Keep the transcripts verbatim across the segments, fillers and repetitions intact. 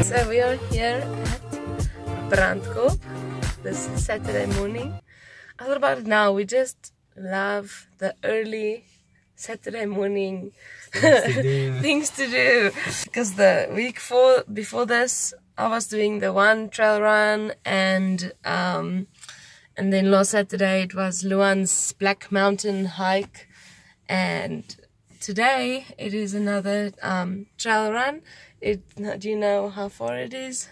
So we are here at Brandkop this Saturday morning. I thought about it now. We just love the early Saturday morning Things to do. things to do. Because the week four, before this, I was doing the one trail run, and um, and then last Saturday it was Luan's Black Mountain hike, and today it is another um, trail run. It, do you know how far it is?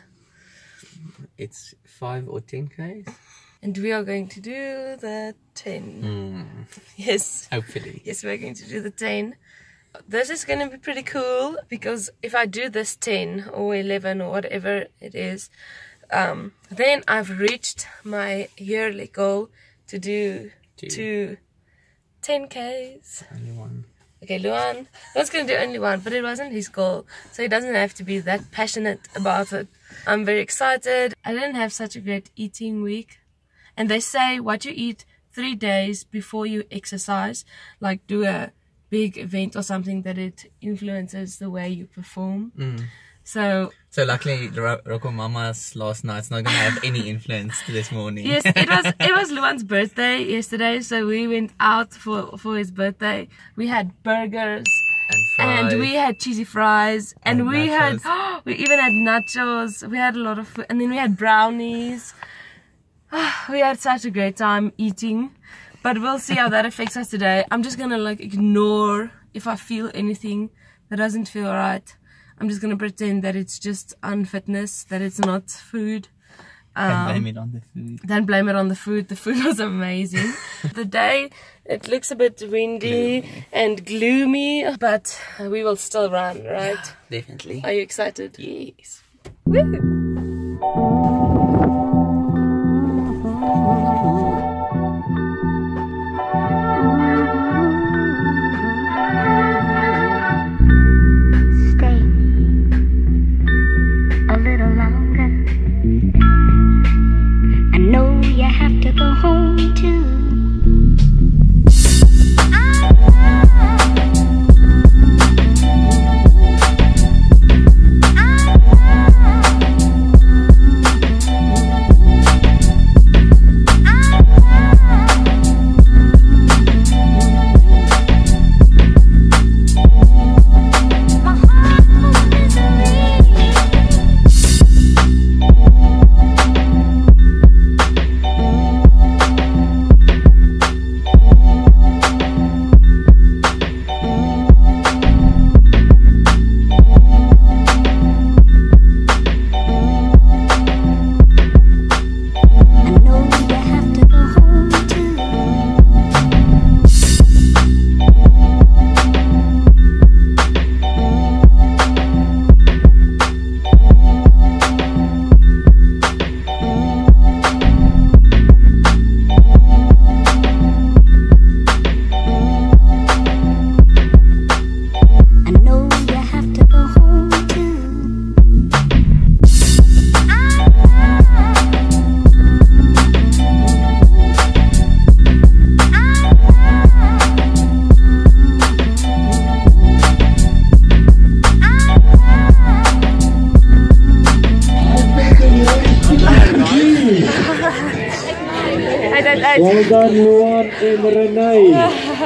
It's five or ten k's. And we are going to do the ten. Mm, Yes. hopefully. Yes, we're going to do the ten. This is going to be pretty cool because if I do this ten or eleven or whatever it is, um, then I've reached my yearly goal to do Two. two ten k's. Only one. Okay, Luan was going to do only one, but it wasn't his goal, so he doesn't have to be that passionate about it. I'm very excited. I didn't have such a great eating week, and they say what you eat three days before you exercise, like do a big event or something, that it influences the way you perform. Mm. So So luckily, Ro Rocco Mama's last night's not going to have any influence to this morning. yes, it was it was Luan's birthday yesterday, so we went out for for his birthday. We had burgers. and fries. And we had cheesy fries, and, And we nachos. had, we even had nachos, we had a lot of food, and then we had brownies. We had such a great time eating, but we'll see how that affects us today. I'm just gonna like ignore if I feel anything that doesn't feel right. I'm just gonna pretend that it's just unfitness, that it's not food. And blame it on the food. Then blame it on the food. The food was amazing. The day, it looks a bit windy Gloomy. and gloomy, but we will still run, right? Definitely. Are you excited? Yes. Woo! Stay a little longer. I know you have to go home too. Well done, Luan and Renee.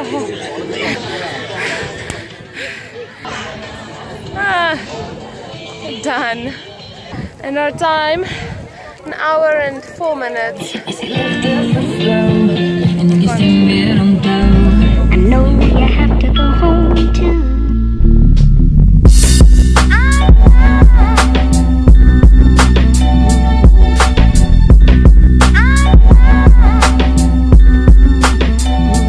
Ah, done. And our time, an hour and four minutes. I know you have to go home too.